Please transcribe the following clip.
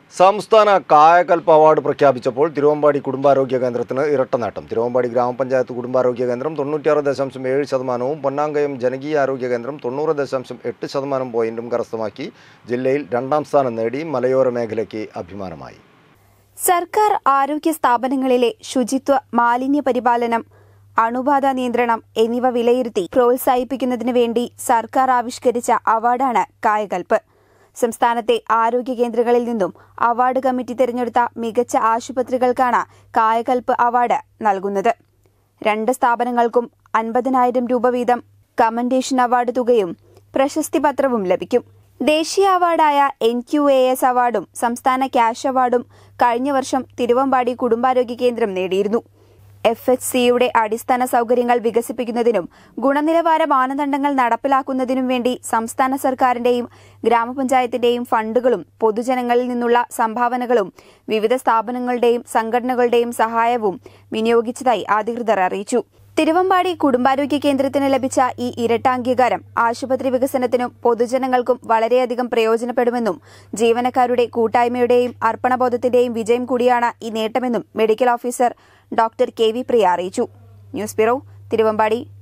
സംസ്ഥാന കായകൽപ്പ് അവാർഡ് പ്രഖ്യാപിച്ചപ്പോൾ തിരുവമ്പാടി കുടുംബാരോഗ്യ കേന്ദ്രത്തിന് ഇരട്ട നേട്ടം. തിരുവമ്പാടി ഗ്രാമപഞ്ചായത്ത് കുടുംബാരോഗ്യ കേന്ദ്രം 96.7%, പൊന്നാങ്കയം ജനകീയ ആരോഗ്യ കേന്ദ്രം 90.8% പോയിന്റും കരസ്ഥമാക്കി ജില്ലയിൽ രണ്ടാം സ്ഥാനം നേടി മലയോര മേഖലയ്ക്ക് അഭിമാനമായി. സർക്കാർ ആരോഗ്യ സ്ഥാപനങ്ങളിലെ ശുചിത്വ, മാലിന്യ പരിപാലനം, അണുബാധ നിയന്ത്രണം എന്നിവ വിലയിരുത്തി പ്രോത്സാഹിപ്പിക്കുന്നതിനു വേണ്ടി സർക്കാർ ആവിഷ്കരിച്ച അവാർഡാണ് കായകൽപ്പ്. സംസ്ഥാനത്തെ ആരോഗ്യ കേന്ദ്രങ്ങളിൽ നിന്നും അവാർഡ് കമ്മിറ്റി തിരഞ്ഞെടുത്ത മികച്ച ആശുപത്രികൾക്കാണ് കായകൽപ്പ് അവാർഡ് നൽകുന്നത്. 2 സ്ഥാപനങ്ങൾക്കും 50,000 രൂപ വീതം കമന്റേഷൻ അവാർഡ് തുകയും പ്രശസ്തി പത്രവും ലഭിക്കും. ദേശീയ അവാർഡായ NQAS അവാർഡും സംസ്ഥാന ക്യാഷ് അവാർഡും കഴിഞ്ഞ വർഷം തിരുവമ്പാടി കുടുംബാരോഗ്യ കേന്ദ്രം നേടിയിരുന്നു. FHCയുടെ അടിസ്ഥാന സൗകര്യങ്ങൾ വികസിപ്പിക്കുന്നതിനും ഗുണനിലവാര മാനദണ്ഡങ്ങൾ നടപ്പിലാക്കുന്നതിനും വേണ്ടി സംസ്ഥാന സർക്കാരിന്റെയും ഗ്രാമപഞ്ചായത്തിന്റെയും ഫണ്ടുകളും പൊതുജനങ്ങളിൽ നിന്നുള്ള സംഭാവനകളും വിവിധ സ്ഥാപനങ്ങളുടെയും സംഘടനകളുടെയും സഹായവും വിനിയോഗിച്ചതായി അധികൃതർ അറിയിച്ചു. തിരുവമ്പാടി കുടുംബാരോഗ്യ കേന്ദ്രത്തിന് ലഭിച്ച ഈ ഇരട്ട അംഗീകാരം ആശുപത്രി വികസനത്തിനും പൊതുജനങ്ങൾക്കും വളരെയധികം പ്രയോജനപ്പെടുമെന്നും ജീവനക്കാരുടെ കൂട്ടായ്മയുടെയും അർപ്പണബോധത്തിന്റെയും വിജയം കൂടിയാണ് ഈ നേട്ടമെന്നും medical officer doctor KV Priya അറിയിച്ചു. News bureau, Thiruvambady.